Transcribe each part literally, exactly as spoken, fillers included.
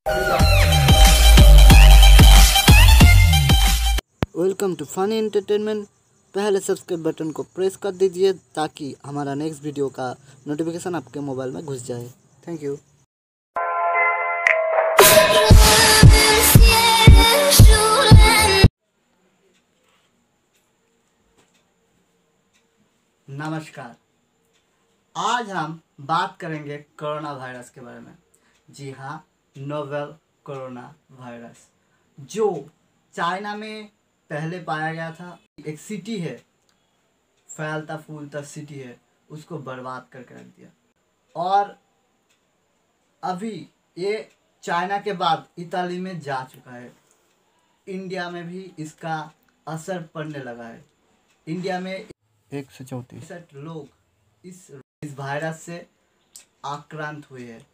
Welcome to funny entertainment. पहले subscribe button को press कर दीजिए ताकि हमारा नेक्स्ट वीडियो का नोटिफिकेशन आपके मोबाइल में घुस जाए। Thank you. नमस्कार, आज हम बात करेंगे कोरोना वायरस के बारे में। जी हाँ, नोवेल कोरोना वायरस जो चाइना में पहले पाया गया था। एक सिटी है, फैलता फूलता सिटी है, उसको बर्बाद करके रख दिया। और अभी ये चाइना के बाद इताली में जा चुका है। इंडिया में भी इसका असर पड़ने लगा है। इंडिया में एक सौ चौंतीस लोग इस इस वायरस से आक्रांत हुए हैं।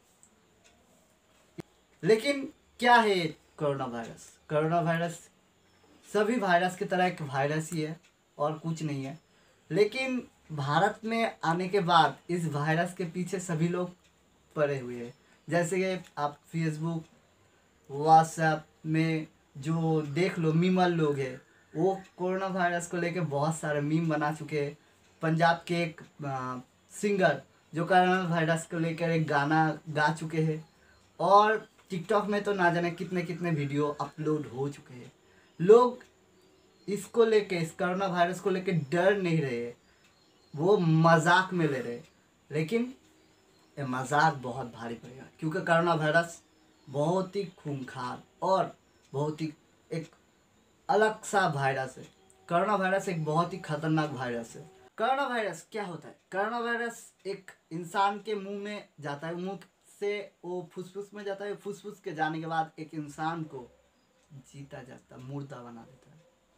लेकिन क्या है कोरोना वायरस? कोरोना वायरस सभी वायरस की तरह एक वायरस ही है और कुछ नहीं है। लेकिन भारत में आने के बाद इस वायरस के पीछे सभी लोग पड़े हुए हैं। जैसे कि आप फेसबुक, व्हाट्सएप में जो देख लो, मीमल लोग हैं, वो कोरोना वायरस को लेके बहुत सारे मीम बना चुके हैं। पंजाब के एक आ, सिंगर जो कोरोना वायरस को लेकर एक गाना गा चुके हैं। और टिकटॉक में तो ना जाने कितने कितने वीडियो अपलोड हो चुके हैं। लोग इसको लेके, इस कोरोना वायरस को लेके डर नहीं रहे, वो मजाक में ले रहे। लेकिन ये मजाक बहुत भारी पड़ेगा, क्योंकि कोरोना वायरस बहुत ही खूंखार और बहुत ही एक अलग सा वायरस है। कोरोना वायरस एक बहुत ही खतरनाक वायरस है। कोरोना वायरस क्या होता है? कोरोना वायरस एक इंसान के मुंह में जाता है, मुंह से वो फुसफुस में जाता है, फुसफुस के जाने के बाद एक इंसान को जीता जाता, मुर्दा बना देता है।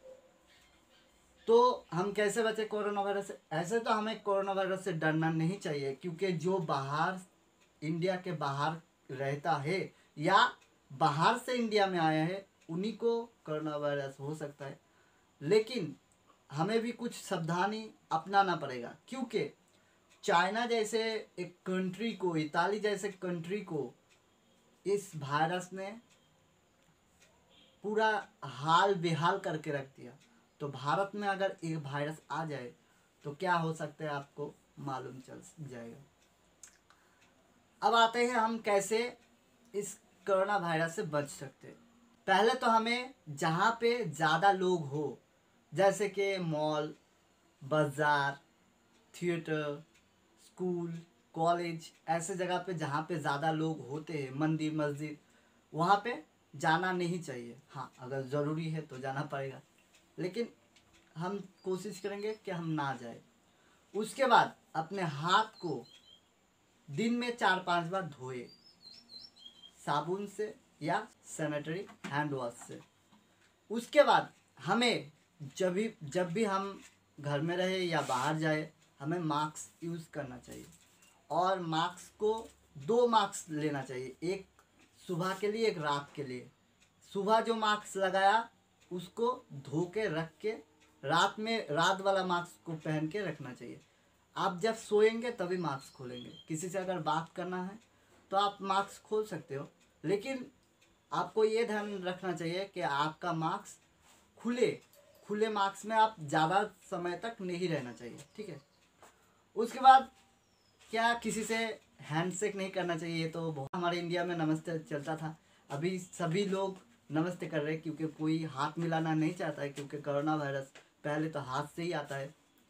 तो हम कैसे बचे कोरोना वायरस से? ऐसे तो हमें कोरोना वायरस से डरना नहीं चाहिए, क्योंकि जो बाहर, इंडिया के बाहर रहता है या बाहर से इंडिया में आया है, उन्हीं को कोरोना वायरस हो सकता है। लेकिन हमें भी कुछ सावधानी अपनाना पड़ेगा, क्योंकि चाइना जैसे एक कंट्री को, इताली जैसे कंट्री को इस वायरस ने पूरा हाल बेहाल करके रख दिया। तो भारत में अगर एक वायरस आ जाए तो क्या हो सकता है, आपको मालूम चल जाएगा। अब आते हैं हम कैसे इस कोरोना वायरस से बच सकते हैं। पहले तो हमें जहाँ पे ज़्यादा लोग हो, जैसे कि मॉल, बाज़ार, थिएटर, स्कूल, कॉलेज, ऐसे जगह पे जहाँ पे ज़्यादा लोग होते हैं, मंदिर, मस्जिद, वहाँ पे जाना नहीं चाहिए। हाँ, अगर ज़रूरी है तो जाना पड़ेगा, लेकिन हम कोशिश करेंगे कि हम ना जाए। उसके बाद अपने हाथ को दिन में चार पांच बार धोए, साबुन से या सैनिटरी हैंड वॉश से। उसके बाद हमें जब भी जब भी हम घर में रहे या बाहर जाए, हमें मास्क यूज़ करना चाहिए। और मास्क को दो मास्क लेना चाहिए, एक सुबह के लिए, एक रात के लिए। सुबह जो मास्क लगाया उसको धो के रख के, रात में रात वाला मास्क को पहन के रखना चाहिए। आप जब सोएंगे तभी मास्क खोलेंगे। किसी से अगर बात करना है तो आप मास्क खोल सकते हो, लेकिन आपको ये ध्यान रखना चाहिए कि आपका मास्क खुले खुले मास्क में आप ज़्यादा समय तक नहीं रहना चाहिए, ठीक है। उसके बाद क्या, किसी से हैंडशेक नहीं करना चाहिए। तो बहुत हमारे इंडिया में नमस्ते चलता था, अभी सभी लोग नमस्ते कर रहे हैं, क्योंकि कोई हाथ मिलाना नहीं चाहता है, क्योंकि कोरोना वायरस पहले तो हाथ से ही आता है।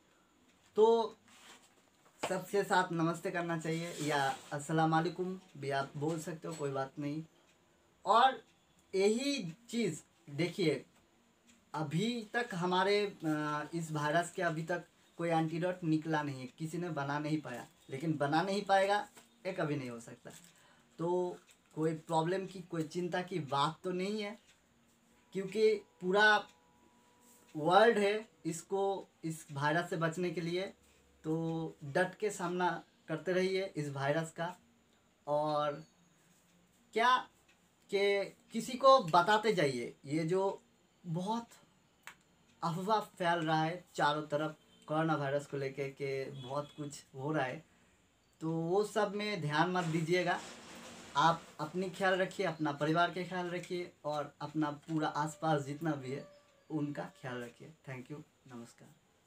तो सबके साथ नमस्ते करना चाहिए, या अस्सलाम वालेकुम भी आप बोल सकते हो, कोई बात नहीं। और यही चीज़ देखिए, अभी तक हमारे इस वायरस के अभी तक कोई एंटीडोट निकला नहीं है, किसी ने बना नहीं पाया। लेकिन बना नहीं पाएगा, ये कभी नहीं हो सकता। तो कोई प्रॉब्लम की, कोई चिंता की बात तो नहीं है, क्योंकि पूरा वर्ल्ड है इसको, इस वायरस से बचने के लिए। तो डट के सामना करते रहिए इस वायरस का। और क्या कि किसी को बताते जाइए, ये जो बहुत अफवाह फैल रहा है चारों तरफ कोरोना वायरस को लेके कि बहुत कुछ हो रहा है, तो वो सब में ध्यान मत दीजिएगा। आप अपनी ख्याल रखिए, अपना परिवार के ख्याल रखिए और अपना पूरा आसपास जितना भी है उनका ख्याल रखिए। थैंक यू, नमस्कार।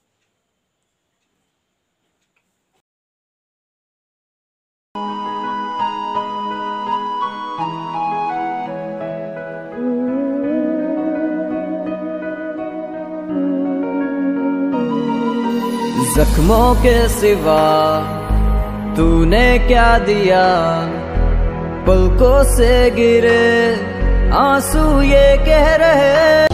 जख्मों के सिवा तूने क्या दिया, पलकों से गिरे आंसू ये कह रहे